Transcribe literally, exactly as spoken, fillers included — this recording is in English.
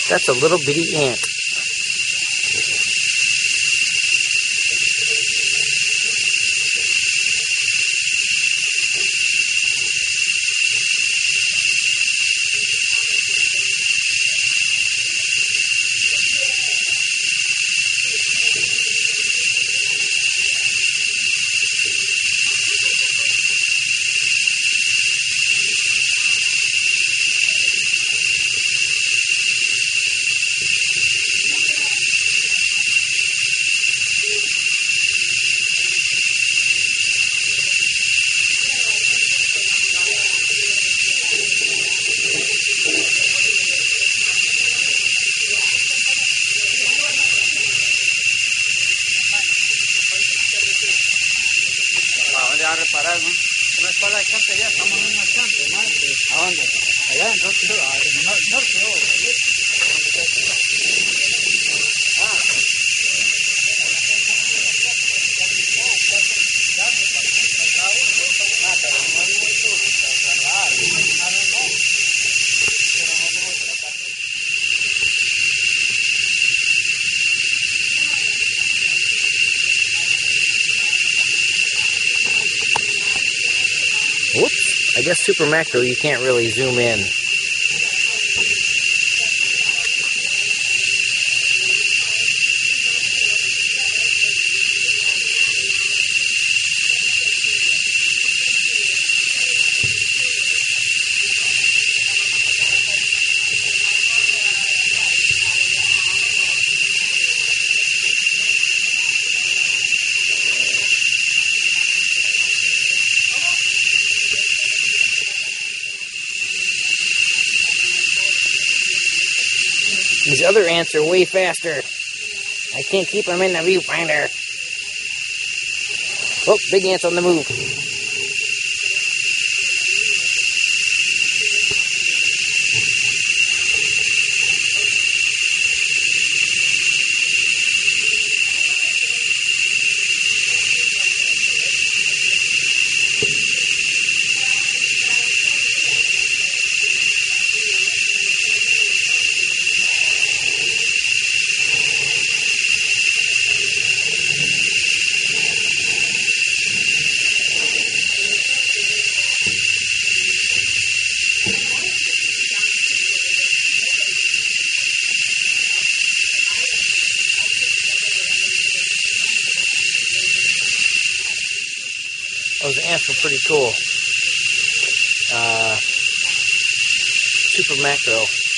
That's a little bitty ant. A reparar, ¿no? No es para echarte ya, estamos en un marchante, ¿no? ¿A dónde? Allá en norte, no, norte, oh. Ah. Ah, pero no es muy duro, ah, no, pero no es muy duro. Whoops. I guess super macro, you can't really zoom in. These other ants are way faster. I can't keep them in the viewfinder. Oh, big ants on the move. Those ants were pretty cool. Uh, super macro.